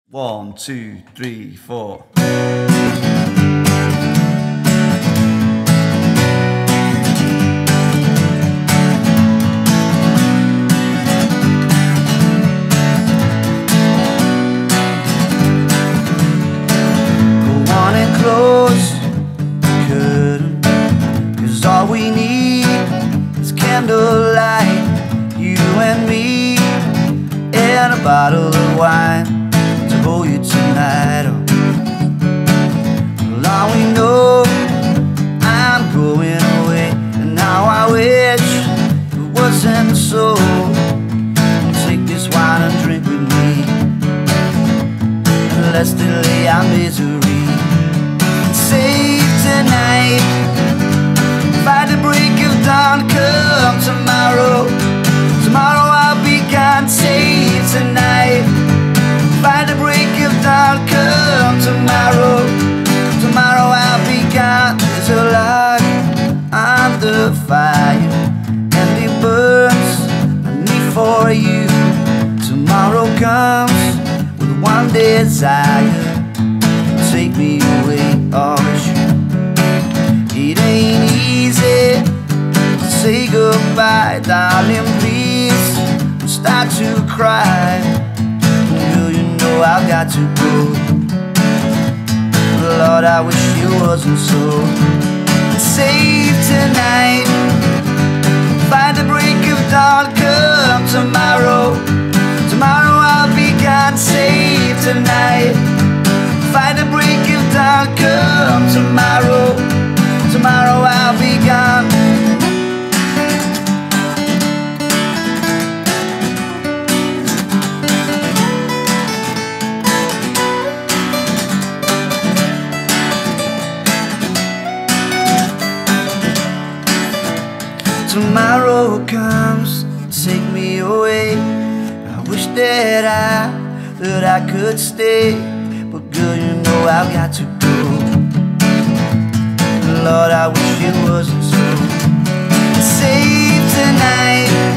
1, 2, 3, 4. Go on and close the curtain, 'cause all we need is candlelight, you and me, and a bottle of wine to hold you tonight. Well, all we know, I'm going away, and now I wish it wasn't so. Take this wine and drink with me, and let's delay our misery. Save tonight, by the break of dawn. Come tomorrow, tomorrow I'll be gone. Save tonight, by the break of dawn. Come tomorrow, tomorrow I'll be gone. There's a log on the fire, and it burns a need for you. Tomorrow comes with one desire: take me away, oh shoot. It ain't easy to say goodbye, darling, please don't start to cry. Girl, you know I've got to go. Lord, I wish it wasn't so. Save tonight, by the break of dawn. Come tomorrow, tomorrow I'll be gone. Save tonight, by the break of dawn. Come tomorrow, tomorrow I'll be gone. Tomorrow comes, take me away. I wish that I could stay, but girl, you know I've got to go. Lord, I wish it wasn't so. Save tonight,